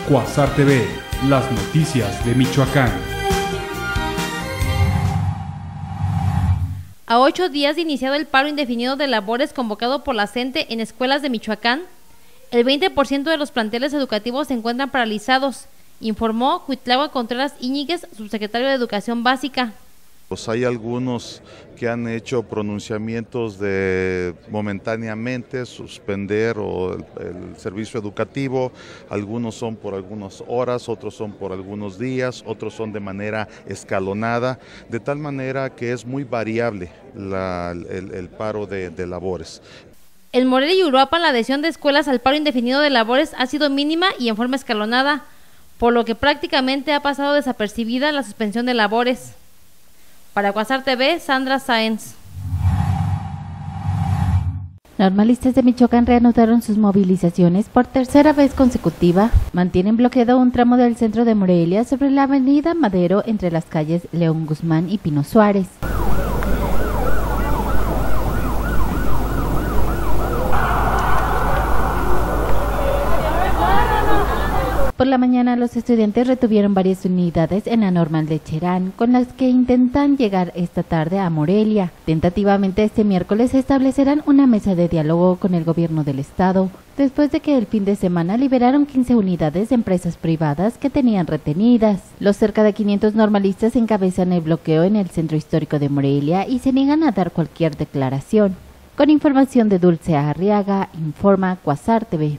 Cuasar TV, las noticias de Michoacán. A 8 días de iniciado el paro indefinido de labores convocado por la CENTE en escuelas de Michoacán, el 20% de los planteles educativos se encuentran paralizados, informó Cuitlahua Contreras Íñiguez, subsecretario de Educación Básica. Pues hay algunos que han hecho pronunciamientos de momentáneamente suspender el servicio educativo, algunos son por algunas horas, otros son por algunos días, otros son de manera escalonada, de tal manera que es muy variable el paro de labores. En Morelia y Uruapan la adhesión de escuelas al paro indefinido de labores ha sido mínima y en forma escalonada, por lo que prácticamente ha pasado desapercibida la suspensión de labores. Para Cuasar TV, Sandra Sáenz. Normalistas de Michoacán reanudaron sus movilizaciones por tercera vez consecutiva. Mantienen bloqueado un tramo del centro de Morelia sobre la avenida Madero entre las calles León Guzmán y Pino Suárez. Por la mañana los estudiantes retuvieron varias unidades en la Normal de Cherán, con las que intentan llegar esta tarde a Morelia. Tentativamente este miércoles establecerán una mesa de diálogo con el gobierno del estado, después de que el fin de semana liberaron 15 unidades de empresas privadas que tenían retenidas. Los cerca de 500 normalistas encabezan el bloqueo en el centro histórico de Morelia y se niegan a dar cualquier declaración. Con información de Dulce Arriaga, informa Cuasar TV.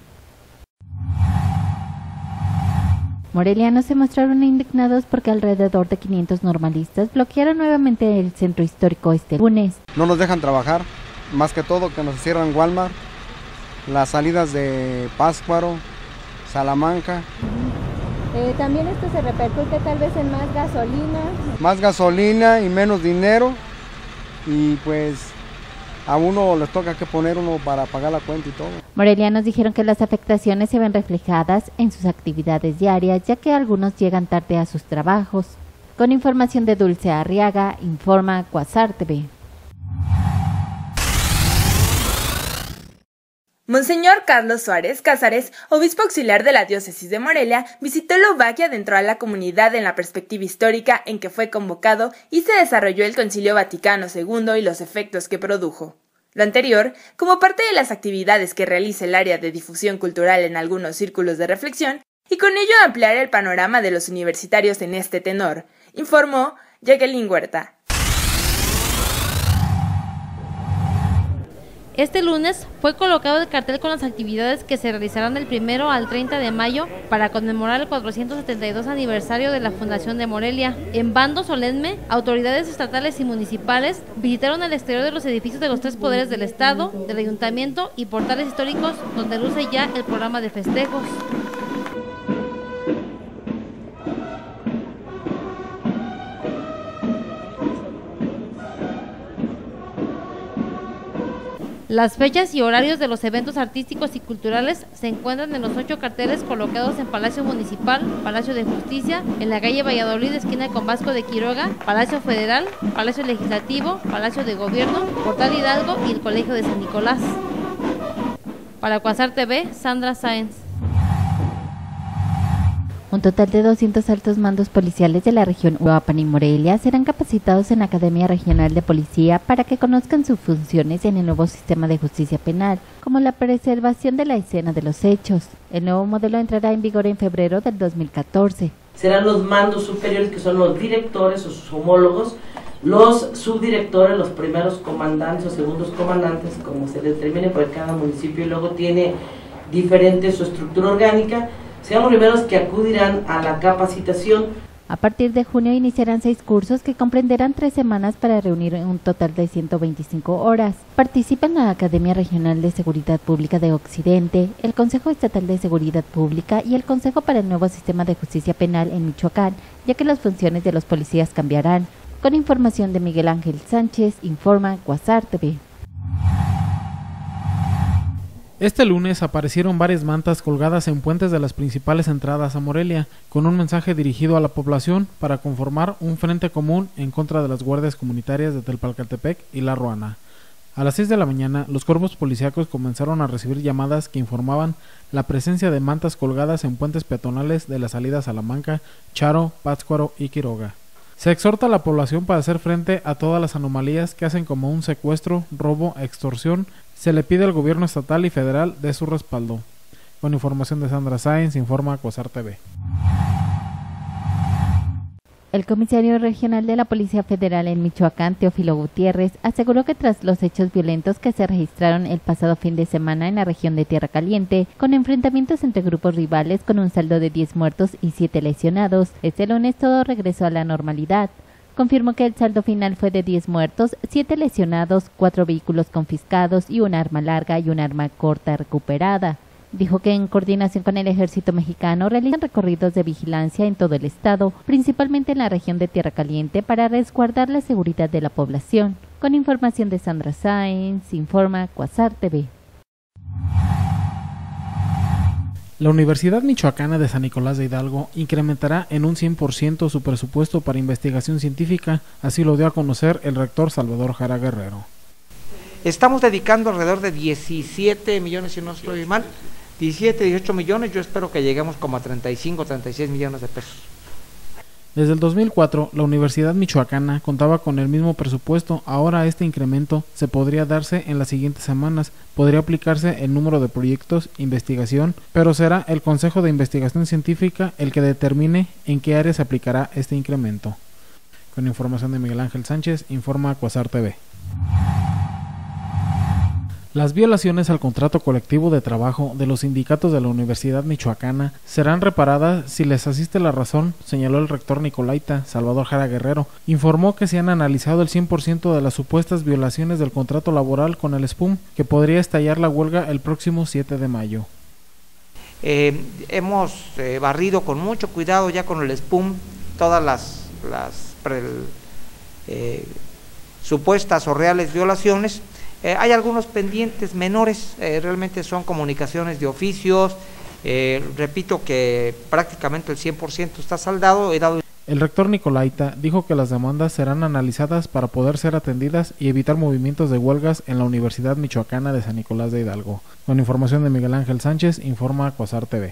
Morelianos se mostraron indignados porque alrededor de 500 normalistas bloquearon nuevamente el centro histórico este lunes. No nos dejan trabajar, más que todo que nos cierran Walmart, las salidas de Pátzcuaro, Salamanca. También esto se repercute tal vez en más gasolina. Más gasolina y menos dinero, y pues a uno les toca que poner uno para pagar la cuenta y todo. Morelianos dijeron que las afectaciones se ven reflejadas en sus actividades diarias, ya que algunos llegan tarde a sus trabajos. Con información de Dulce Arriaga, informa Cuasar TV. Monseñor Carlos Suárez Cázares, obispo auxiliar de la diócesis de Morelia, visitó Eslovaquia dentro de la comunidad en la perspectiva histórica en que fue convocado y se desarrolló el Concilio Vaticano II y los efectos que produjo. Lo anterior, como parte de las actividades que realiza el área de difusión cultural en algunos círculos de reflexión, y con ello ampliar el panorama de los universitarios en este tenor, informó Jacqueline Huerta. Este lunes fue colocado el cartel con las actividades que se realizarán del 1 al 30 de mayo para conmemorar el 472 aniversario de la Fundación de Morelia. En bando solemne, autoridades estatales y municipales visitaron el exterior de los edificios de los 3 poderes del Estado, del Ayuntamiento y portales históricos donde luce ya el programa de festejos. Las fechas y horarios de los eventos artísticos y culturales se encuentran en los 8 carteles colocados en Palacio Municipal, Palacio de Justicia, en la calle Valladolid, esquina con Vasco de Quiroga, Palacio Federal, Palacio Legislativo, Palacio de Gobierno, Portal Hidalgo y el Colegio de San Nicolás. Para Cuasar TV, Sandra Sáenz. Un total de 200 altos mandos policiales de la región Uruapan y Morelia serán capacitados en la Academia Regional de Policía para que conozcan sus funciones en el nuevo sistema de justicia penal, como la preservación de la escena de los hechos. El nuevo modelo entrará en vigor en febrero del 2014. Serán los mandos superiores, que son los directores o sus homólogos, los subdirectores, los primeros comandantes o segundos comandantes, como se determine por cada municipio, y luego tiene diferente su estructura orgánica. Sean los primeros que acudirán a la capacitación. A partir de junio iniciarán 6 cursos que comprenderán 3 semanas para reunir un total de 125 horas. Participan la Academia Regional de Seguridad Pública de Occidente, el Consejo Estatal de Seguridad Pública y el Consejo para el Nuevo Sistema de Justicia Penal en Michoacán, ya que las funciones de los policías cambiarán. Con información de Miguel Ángel Sánchez, informa Cuasar TV. Este lunes aparecieron varias mantas colgadas en puentes de las principales entradas a Morelia, con un mensaje dirigido a la población para conformar un frente común en contra de las guardias comunitarias de Telpalcatepec y La Ruana. A las 6 de la mañana, los cuerpos policíacos comenzaron a recibir llamadas que informaban la presencia de mantas colgadas en puentes peatonales de la salida Salamanca, Charo, Pátzcuaro y Quiroga. Se exhorta a la población para hacer frente a todas las anomalías que hacen como un secuestro, robo, extorsión. Se le pide al gobierno estatal y federal de su respaldo. Con información de Sandra Sáenz, informa Cuasar TV. El comisario regional de la Policía Federal en Michoacán, Teófilo Gutiérrez, aseguró que tras los hechos violentos que se registraron el pasado fin de semana en la región de Tierra Caliente, con enfrentamientos entre grupos rivales con un saldo de 10 muertos y 7 lesionados, este lunes todo regresó a la normalidad. Confirmó que el saldo final fue de 10 muertos, 7 lesionados, 4 vehículos confiscados y un arma larga y un arma corta recuperada. Dijo que en coordinación con el Ejército Mexicano realizan recorridos de vigilancia en todo el estado, principalmente en la región de Tierra Caliente, para resguardar la seguridad de la población. Con información de Sandra Sáenz, informa Cuasar TV. La Universidad Michoacana de San Nicolás de Hidalgo incrementará en un 100% su presupuesto para investigación científica, así lo dio a conocer el rector Salvador Jara Guerrero. Estamos dedicando alrededor de 17 millones, si no estoy mal, 17, 18 millones, yo espero que lleguemos como a 35, 36 millones de pesos. Desde el 2004, la Universidad Michoacana contaba con el mismo presupuesto. Ahora este incremento se podría darse en las siguientes semanas. Podría aplicarse el número de proyectos, investigación, pero será el Consejo de Investigación Científica el que determine en qué área se aplicará este incremento. Con información de Miguel Ángel Sánchez, informa Cuasar TV. Las violaciones al contrato colectivo de trabajo de los sindicatos de la Universidad Michoacana serán reparadas si les asiste la razón, señaló el rector nicolaita Salvador Jara Guerrero. Informó que se han analizado el 100% de las supuestas violaciones del contrato laboral con el SPUM, que podría estallar la huelga el próximo 7 de mayo. Hemos barrido con mucho cuidado ya con el SPUM todas las supuestas o reales violaciones. Hay algunos pendientes menores, realmente son comunicaciones de oficios, repito que prácticamente el 100% está saldado. El rector nicolaita dijo que las demandas serán analizadas para poder ser atendidas y evitar movimientos de huelgas en la Universidad Michoacana de San Nicolás de Hidalgo. Con información de Miguel Ángel Sánchez, informa Cuasar TV.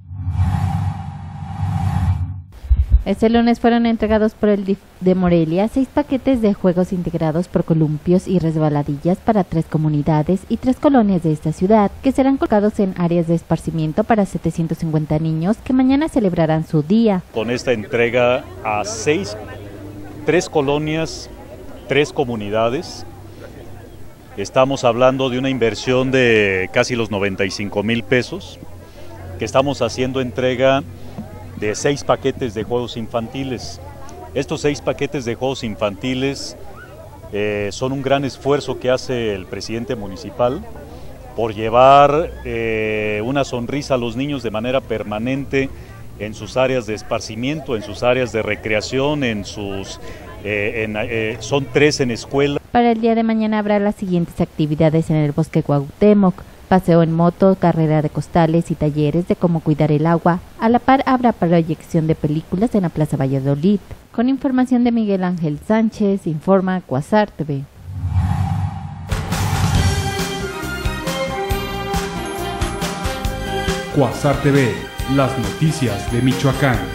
Este lunes fueron entregados por el DIF de Morelia 6 paquetes de juegos integrados por columpios y resbaladillas para 3 comunidades y 3 colonias de esta ciudad, que serán colocados en áreas de esparcimiento para 750 niños que mañana celebrarán su día. Con esta entrega a 3 colonias, 3 comunidades, estamos hablando de una inversión de casi los 95,000 pesos, que estamos haciendo entrega de 6 paquetes de juegos infantiles. Estos 6 paquetes de juegos infantiles son un gran esfuerzo que hace el presidente municipal por llevar una sonrisa a los niños de manera permanente en sus áreas de esparcimiento, en sus áreas de recreación, son 3 en escuela. Para el día de mañana habrá las siguientes actividades en el Bosque Cuauhtémoc: paseo en moto, carrera de costales y talleres de cómo cuidar el agua. A la par habrá proyección de películas en la Plaza Valladolid. Con información de Miguel Ángel Sánchez, informa Cuasar TV. Cuasar TV, las noticias de Michoacán.